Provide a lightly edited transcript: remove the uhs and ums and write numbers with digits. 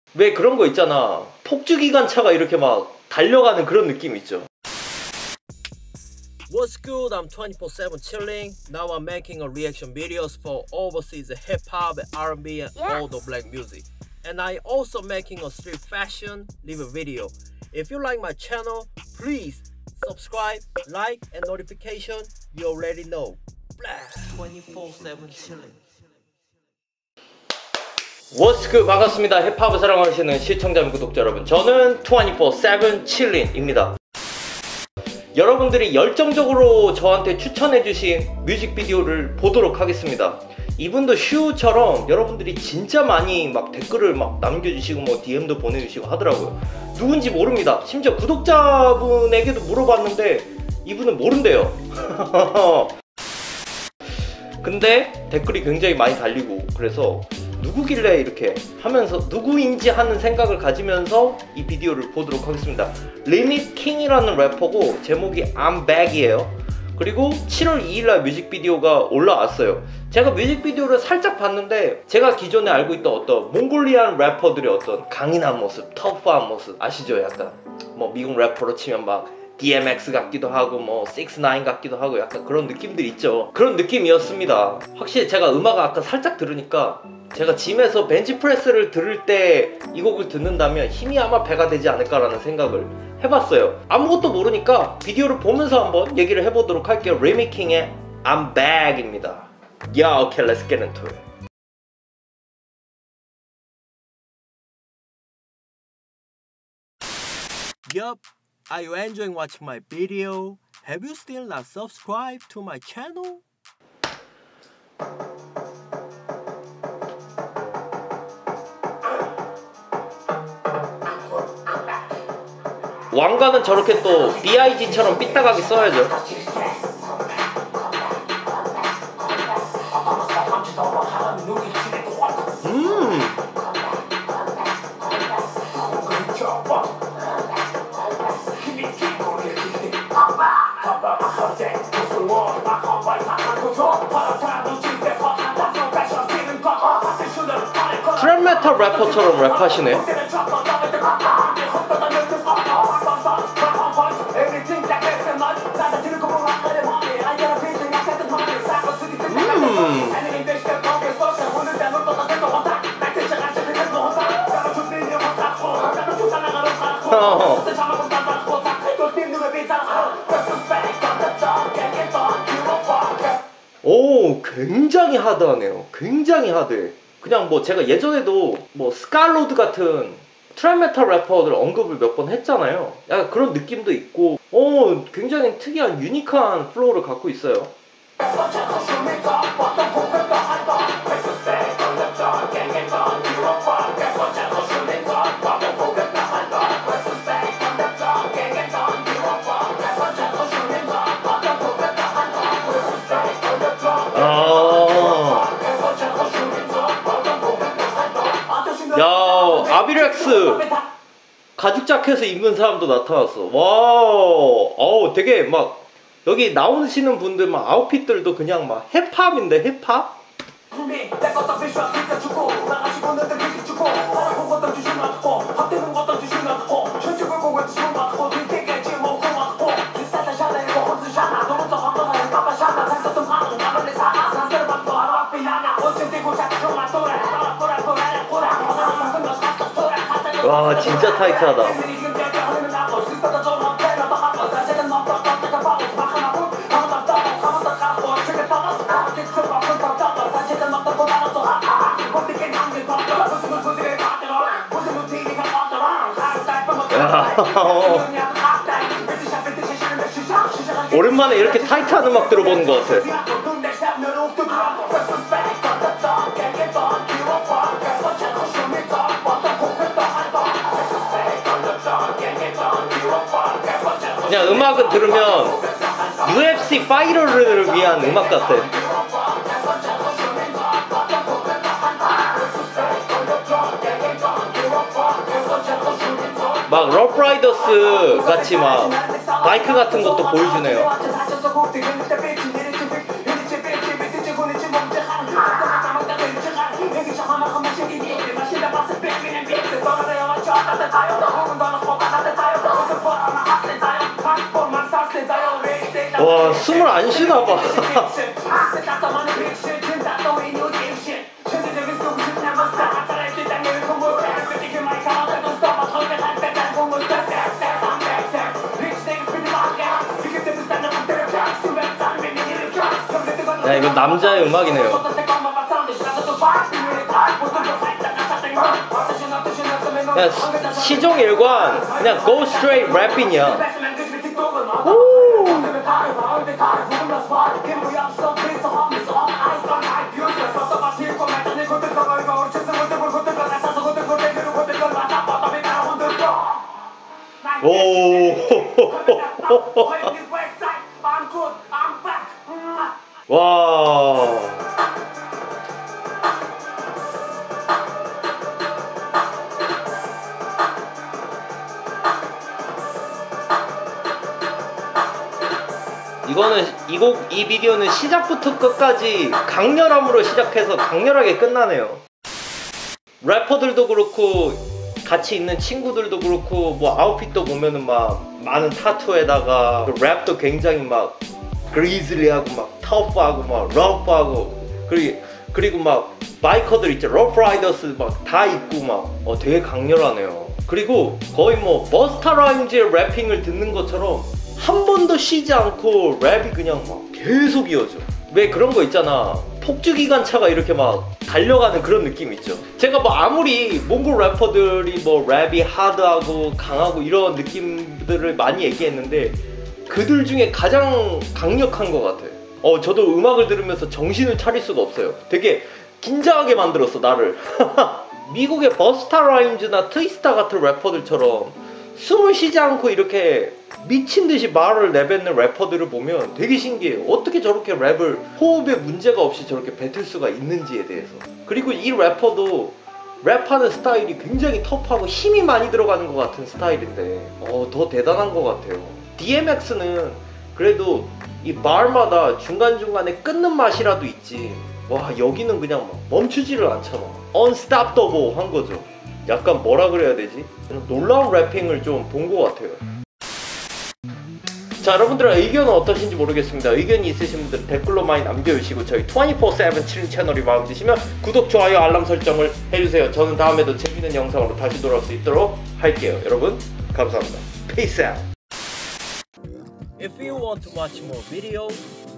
왜 그런 거 있잖아, 폭주기관차가 이렇게 막 달려가는 그런 느낌 있죠. What's good? I'm 24/7 chilling. Now I'm making a reaction videos for overseas hip hop, R&B, and all the black music. And I also making a street fashion live video. If you like my channel, please subscribe, like, and notification. You already know. 24/7 chilling. What's good? 반갑습니다. 힙합을 사랑하시는 시청자 및 구독자 여러분, 저는 24/7 chilling입니다. 여러분들이 열정적으로 저한테 추천해주신 뮤직비디오를 보도록 하겠습니다. 이분도 슈처럼 여러분들이 진짜 많이 막 댓글을 막 남겨주시고 뭐 DM도 보내주시고 하더라고요. 누군지 모릅니다. 심지어 구독자분에게도 물어봤는데 이분은 모른대요. 근데 댓글이 굉장히 많이 달리고, 그래서 누구길래 이렇게 하면서 누구인지 하는 생각을 가지면서 이 비디오를 보도록 하겠습니다. 리밋킹이라는 래퍼고 제목이 I'm Back이에요. 그리고 7월 2일날 뮤직비디오가 올라왔어요. 제가 뮤직비디오를 살짝 봤는데 제가 기존에 알고 있던 어떤 몽골리안 래퍼들의 어떤 강인한 모습, 터프한 모습 아시죠? 약간 뭐 미국 래퍼로 치면 막 DMX 같기도 하고 뭐 6ix9ine 같기도 하고 약간 그런 느낌들 있죠. 그런 느낌이었습니다. 확실히 제가 음악을 아까 살짝 들으니까, 제가 짐에서 벤치프레스를 들을 때 이 곡을 듣는다면 힘이 아마 배가 되지 않을까라는 생각을 해봤어요. 아무것도 모르니까 비디오를 보면서 한번 얘기를 해보도록 할게요. 리미킹의 I'm Back입니다. Yeah, okay, let's get into it. Yup, are you enjoying watching my video? Have you still not subscribed to my channel? 왕관은 저렇게 또 B.I.G처럼 삐딱하게 써야죠. 트랩 메탈 래퍼처럼 랩하시네. 오, 굉장히 하드하네요. 굉장히 하드해. 그냥 뭐 제가 예전에도 뭐 스칼로드 같은 트랩 메탈 래퍼들 언급을 몇 번 했잖아요. 약간 그런 느낌도 있고, 오, 굉장히 특이한 유니크한 플로우를 갖고 있어요. 야, 아비렉스 가죽 자켓을 입은 사람도 나타났어. 와우, 되게 막 여기 나오시는 분들 막 아웃핏들도 그냥 막 힙합인데 힙합? 와, 진짜 타이트하다. 오랜만에 이렇게 타이트한 음악 들어보는 것 같아. 그냥 음악은 들으면 UFC 파이터를 위한 음악 같아. 막 러프라이더스 같이 막 바이크 같은 것도 보여주네요. 와, 숨을 안 쉬나 봐. 야, 이건 남자의 음악이네요. 야, 시종일관 그냥 go straight 랩이냐. 오. 와. 이거는 이 비디오는 시작부터 끝까지 강렬함으로 시작해서 강렬하게 끝나네요. 래퍼들도 그렇고 같이 있는 친구들도 그렇고 뭐 아웃핏도 보면은 막 많은 타투에다가 랩도 굉장히 막 그리즐리하고 막 터프하고 막 러프하고 그리고 막 바이커들 있죠. 러프라이더스 막 다 있고 막 되게 강렬하네요. 그리고 거의 뭐 버스타 라임즈의 래핑을 듣는 것처럼 한 번도 쉬지 않고 랩이 그냥 막 계속 이어져. 왜 그런 거 있잖아, 폭주기관차가 이렇게 막 달려가는 그런 느낌 있죠. 제가 뭐 아무리 몽골 래퍼들이 뭐 랩이 하드하고 강하고 이런 느낌들을 많이 얘기했는데 그들 중에 가장 강력한 것 같아. 저도 음악을 들으면서 정신을 차릴 수가 없어요. 되게 긴장하게 만들었어 나를. 미국의 버스타 라임즈나 트위스타 같은 래퍼들처럼 숨을 쉬지 않고 이렇게 미친듯이 말을 내뱉는 래퍼들을 보면 되게 신기해요. 어떻게 저렇게 랩을 호흡에 문제가 없이 저렇게 뱉을 수가 있는지에 대해서. 그리고 이 래퍼도 랩하는 스타일이 굉장히 터프하고 힘이 많이 들어가는 것 같은 스타일인데 더 대단한 것 같아요. DMX는 그래도 이 말마다 중간중간에 끊는 맛이라도 있지. 와, 여기는 그냥 막 멈추지를 않잖아. unstoppable 한 거죠. 약간 뭐라 그래야 되지? 놀라운 래핑을 좀 본 것 같아요. 자, 여러분들의 의견은 어떠신지 모르겠습니다. 의견이 있으신 분들은 댓글로 많이 남겨주시고 저희 24/7 칠링 채널이 마음에 드시면 구독, 좋아요, 알람 설정을 해주세요. 저는 다음에도 재밌는 영상으로 다시 돌아올 수 있도록 할게요. 여러분 감사합니다. Peace out. If you want to watch more videos,